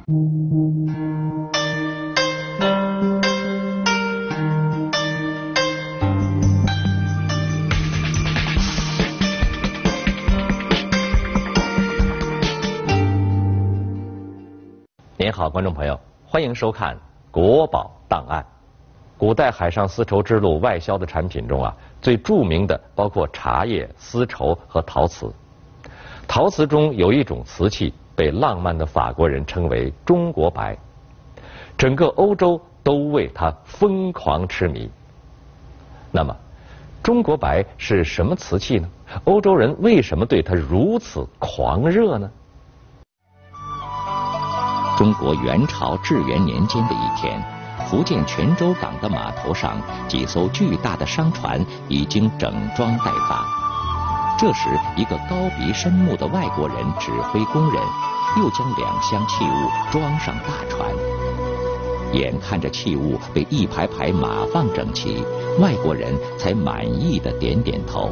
您好，观众朋友，欢迎收看《国宝档案》。古代海上丝绸之路外销的产品中啊，最著名的包括茶叶、丝绸和陶瓷。陶瓷中有一种瓷器被浪漫的法国人称为中国白，整个欧洲都为它疯狂痴迷。那么，中国白是什么瓷器呢？欧洲人为什么对它如此狂热呢？ 中国元朝至元年间的一天，福建泉州港的码头上，几艘巨大的商船已经整装待发。这时，一个高鼻深目的外国人指挥工人，又将2箱器物装上大船。眼看着器物被一排排码放整齐，外国人才满意的点点头。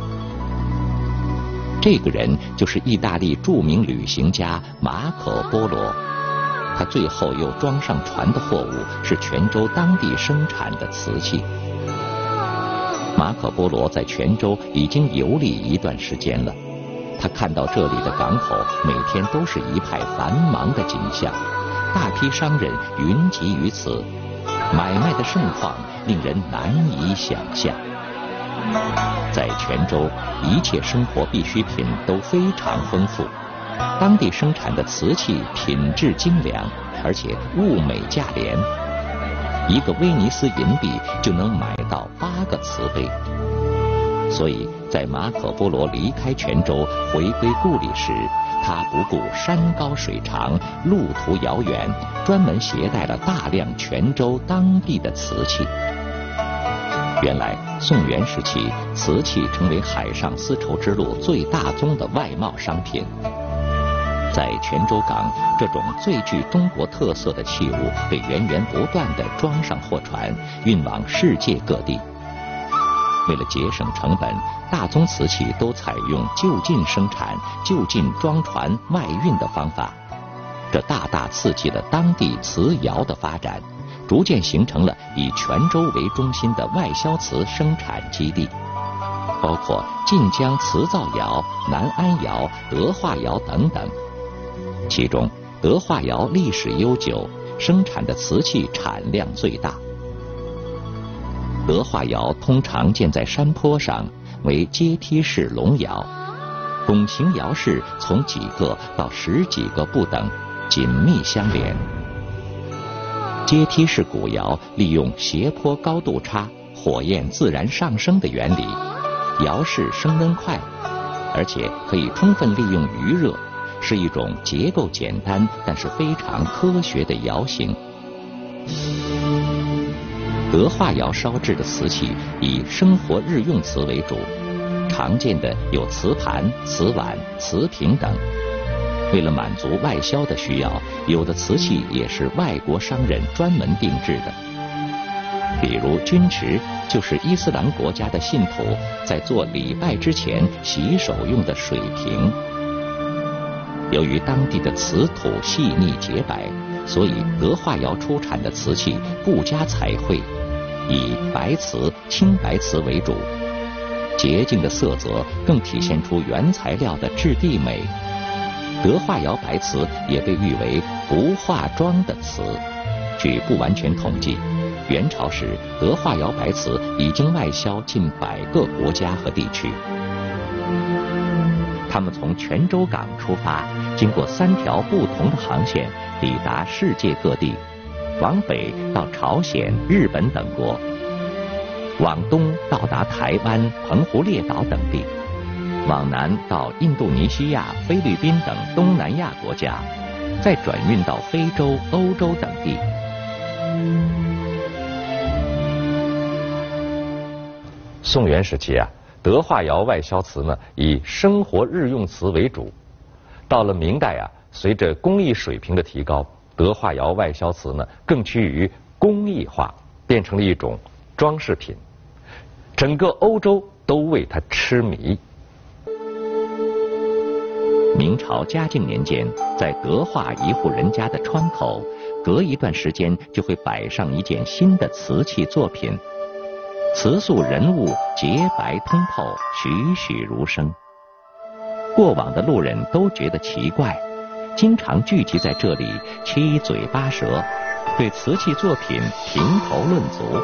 这个人就是意大利著名旅行家马可·波罗。他最后又装上船的货物是泉州当地生产的瓷器。马可·波罗在泉州已经游历一段时间了，他看到这里的港口每天都是一派繁忙的景象，大批商人云集于此，买卖的盛况令人难以想象。在泉州，一切生活必需品都非常丰富。当地生产的瓷器品质精良，而且物美价廉。1个威尼斯银币就能买到8个瓷杯。所以在马可·波罗离开泉州回归故里时，他不顾山高水长、路途遥远，专门携带了大量泉州当地的瓷器。原来宋元时期，瓷器成为海上丝绸之路最大宗的外贸商品。在泉州港，这种最具中国特色的器物被源源不断地装上货船，运往世界各地。为了节省成本，大宗瓷器都采用就近生产、就近装船外运的方法，这大大刺激了当地瓷窑的发展，逐渐形成了以泉州为中心的外销瓷生产基地，包括晋江瓷造窑、南安窑、德化窑等等。其中，德化窑历史悠久，生产的瓷器产量最大。德化窑通常建在山坡上，为阶梯式龙窑，拱形窑室从几个到10几个不等，紧密相连。阶梯式古窑利用斜坡高度差、火焰自然上升的原理，窑室升温快，而且可以充分利用余热，是一种结构简单但是非常科学的窑型。德化窑烧制的瓷器以生活日用瓷为主，常见的有瓷盘、瓷碗、瓷瓶等。为了满足外销的需要，有的瓷器也是外国商人专门定制的。比如钧池，就是伊斯兰国家的信徒在做礼拜之前洗手用的水瓶。由于当地的瓷土细腻洁白，所以德化窑出产的瓷器不加彩绘，以白瓷、青白瓷为主。洁净的色泽更体现出原材料的质地美。德化窑白瓷也被誉为不化妆的瓷。据不完全统计，元朝时德化窑白瓷已经外销近100个国家和地区。他们从泉州港出发，经过3条不同的航线，抵达世界各地，往北到朝鲜、日本等国，往东到达台湾、澎湖列岛等地，往南到印度尼西亚、菲律宾等东南亚国家，再转运到非洲、欧洲等地。 宋元时期啊，德化窑外销瓷呢以生活日用瓷为主。到了明代啊，随着工艺水平的提高，德化窑外销瓷呢更趋于工艺化，变成了一种装饰品。整个欧洲都为它痴迷。 明朝嘉靖年间，在德化一户人家的窗口，隔一段时间就会摆上一件新的瓷器作品，瓷塑人物洁白通透，栩栩如生。过往的路人都觉得奇怪，经常聚集在这里，七嘴八舌，对瓷器作品评头论足。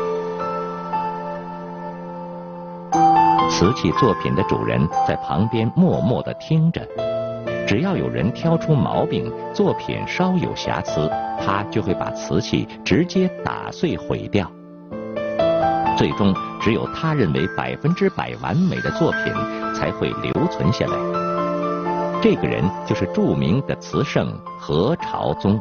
瓷器作品的主人在旁边默默地听着，只要有人挑出毛病，作品稍有瑕疵，他就会把瓷器直接打碎毁掉。最终，只有他认为100%完美的作品才会留存下来。这个人就是著名的瓷圣何朝宗。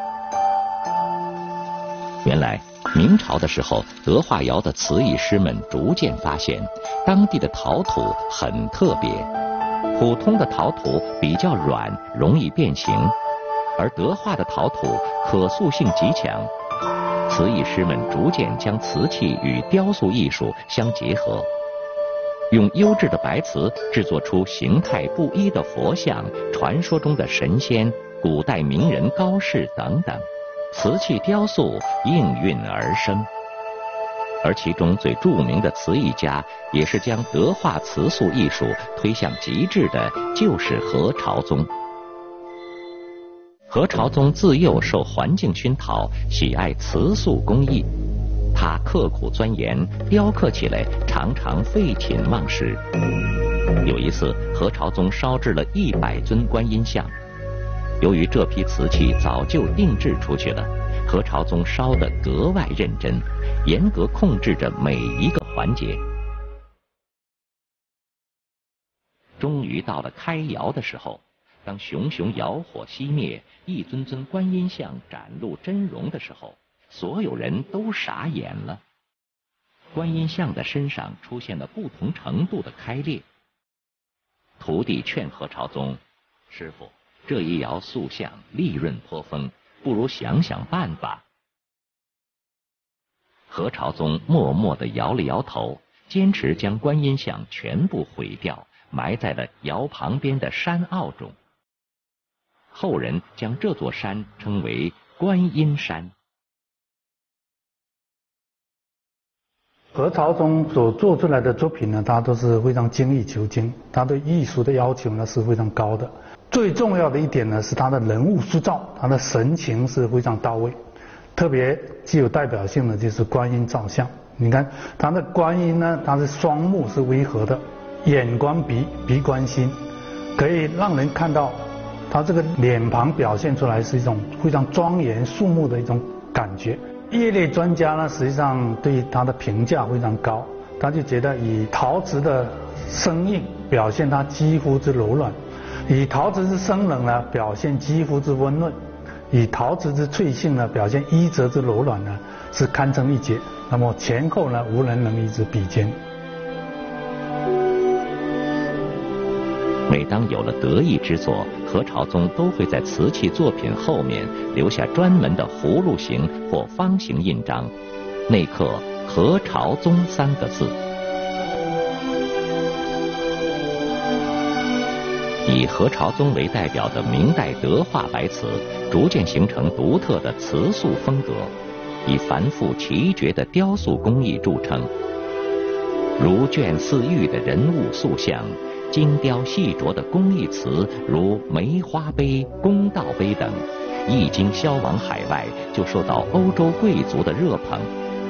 原来明朝的时候，德化窑的瓷艺师们逐渐发现，当地的陶土很特别。普通的陶土比较软，容易变形，而德化的陶土可塑性极强。瓷艺师们逐渐将瓷器与雕塑艺术相结合，用优质的白瓷制作出形态不一的佛像、传说中的神仙、古代名人高士等等，瓷器雕塑应运而生。而其中最著名的瓷艺家，也是将德化瓷塑艺术推向极致的，就是何朝宗。何朝宗自幼受环境熏陶，喜爱瓷塑工艺，他刻苦钻研，雕刻起来常常废寝忘食。有一次，何朝宗烧制了100尊观音像，由于这批瓷器早就定制出去了，何朝宗烧得格外认真，严格控制着每一个环节。终于到了开窑的时候，当熊熊窑火熄灭，一尊尊观音像展露真容的时候，所有人都傻眼了。观音像的身上出现了不同程度的开裂。徒弟劝何朝宗：“师傅，这一窑塑像利润颇丰，不如想想办法。”何朝宗默默地摇了摇头，坚持将观音像全部毁掉，埋在了窑旁边的山坳中。后人将这座山称为观音山。 何朝宗所做出来的作品呢，他都是非常精益求精，他对艺术的要求呢是非常高的。最重要的一点呢是他的人物塑造，他的神情是非常到位。特别具有代表性的就是观音造像。你看他的观音呢，他是双目是微合的，眼观鼻，鼻观心，可以让人看到他这个脸庞表现出来是一种非常庄严肃穆的一种感觉。业内专家呢，实际上对他的评价非常高，他就觉得以陶瓷的生硬表现它肌肤之柔软，以陶瓷之生冷呢表现肌肤之温润，以陶瓷之脆性呢表现衣褶之柔软呢，是堪称一绝。那么前后呢，无人能与之比肩。 每当有了得意之作，何朝宗都会在瓷器作品后面留下专门的葫芦形或方形印章，内刻“何朝宗”3个字。以何朝宗为代表的明代德化白瓷，逐渐形成独特的瓷塑风格，以繁复奇绝的雕塑工艺著称，如卷似玉的人物塑像，精雕细琢的工艺瓷，如梅花杯、公道杯等，一经销往海外，就受到欧洲贵族的热捧。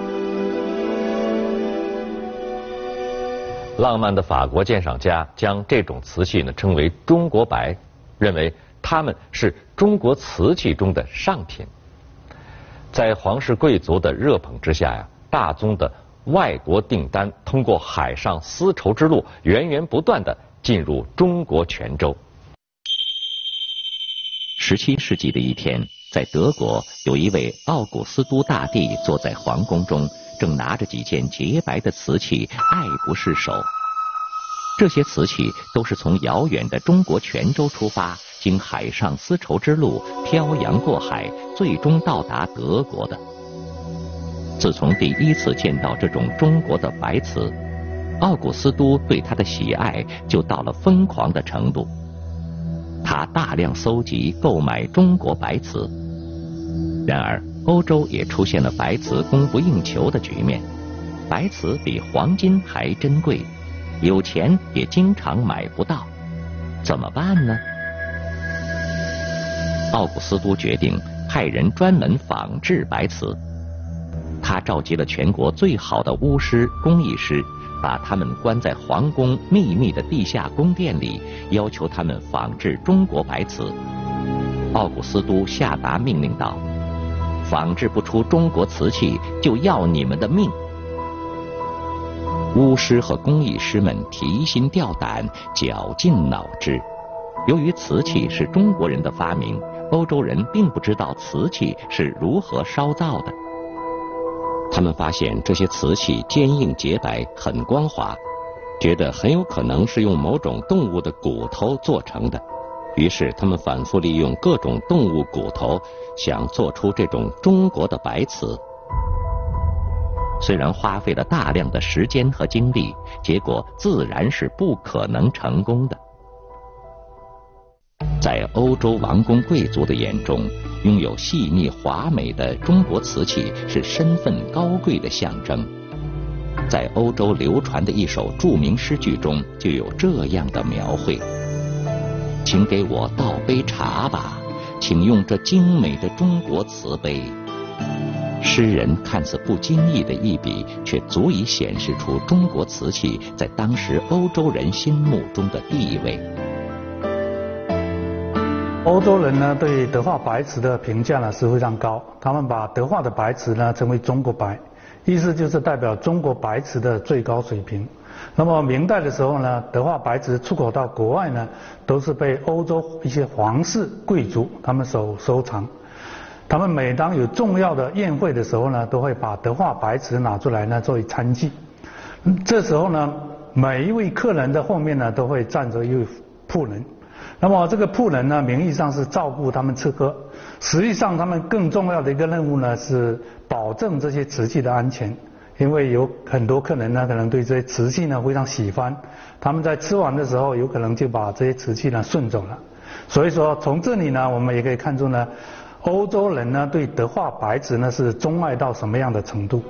浪漫的法国鉴赏家将这种瓷器呢称为中国白，认为它们是中国瓷器中的上品。在皇室贵族的热捧之下呀，大宗的外国订单通过海上丝绸之路源源不断地进入中国泉州。 17世纪的一天，在德国有一位奥古斯都大帝坐在皇宫中，正拿着几件洁白的瓷器爱不释手。这些瓷器都是从遥远的中国泉州出发，经海上丝绸之路漂洋过海，最终到达德国的。自从第一次见到这种中国的白瓷，奥古斯都对它的喜爱就到了疯狂的程度。 他大量搜集购买中国白瓷。然而欧洲也出现了白瓷供不应求的局面，白瓷比黄金还珍贵，有钱也经常买不到，怎么办呢？奥古斯都决定派人专门仿制白瓷。他召集了全国最好的巫师、工艺师，把他们关在皇宫秘密的地下宫殿里，要求他们仿制中国白瓷。奥古斯都下达命令道：仿制不出中国瓷器，就要你们的命。巫师和工艺师们提心吊胆，绞尽脑汁。由于瓷器是中国人的发明，欧洲人并不知道瓷器是如何烧造的。他们发现这些瓷器坚硬洁白，很光滑，觉得很有可能是用某种动物的骨头做成的。于是他们反复利用各种动物骨头，想做出这种中国的白瓷。虽然花费了大量的时间和精力，结果自然是不可能成功的。在欧洲王公贵族的眼中，拥有细腻华美的中国瓷器是身份高贵的象征。在欧洲流传的一首著名诗句中就有这样的描绘：请给我倒杯茶吧，请用这精美的中国瓷杯。诗人看似不经意的一笔，却足以显示出中国瓷器在当时欧洲人心目中的地位。 欧洲人呢对德化白瓷的评价呢是非常高，他们把德化的白瓷呢称为中国白，意思就是代表中国白瓷的最高水平。那么明代的时候呢，德化白瓷出口到国外呢，都是被欧洲一些皇室贵族他们所收藏。他们每当有重要的宴会的时候呢，都会把德化白瓷拿出来呢作为餐具。这时候呢，每一位客人的后面呢都会站着一位仆人。那么这个仆人呢，名义上是照顾他们吃喝，实际上他们更重要的一个任务呢是保证这些瓷器的安全。因为有很多客人呢，可能对这些瓷器呢非常喜欢，他们在吃完的时候，有可能就把这些瓷器呢顺走了。所以说，从这里呢，我们也可以看出呢，欧洲人呢对德化白瓷呢是钟爱到什么样的程度。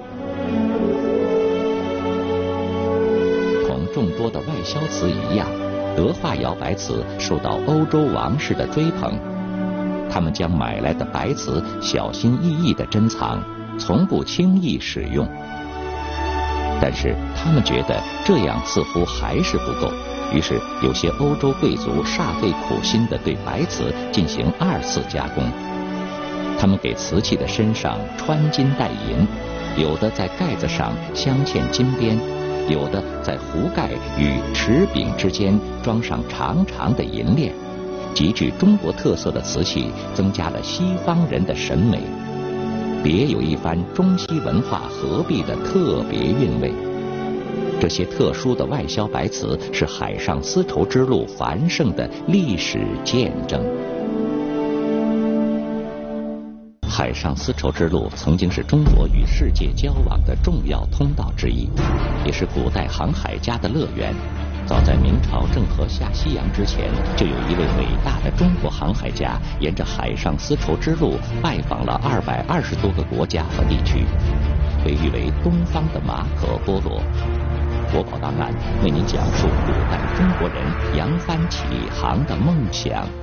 同众多的外销瓷一样，德化窑白瓷受到欧洲王室的追捧，他们将买来的白瓷小心翼翼地珍藏，从不轻易使用。但是他们觉得这样似乎还是不够，于是有些欧洲贵族煞费苦心地对白瓷进行二次加工。他们给瓷器的身上穿金戴银，有的在盖子上镶嵌金边，有的在壶盖与齿柄之间装上长长的银链。极具中国特色的瓷器增加了西方人的审美，别有一番中西文化合璧的特别韵味。这些特殊的外销白瓷是海上丝绸之路繁盛的历史见证。海上丝绸之路曾经是中国与世界交往的重要通道之一，也是古代航海家的乐园。早在明朝郑和下西洋之前，就有一位伟大的中国航海家沿着海上丝绸之路拜访了220多个国家和地区，被誉为东方的马可波罗。国宝档案为您讲述古代中国人扬帆起航的梦想。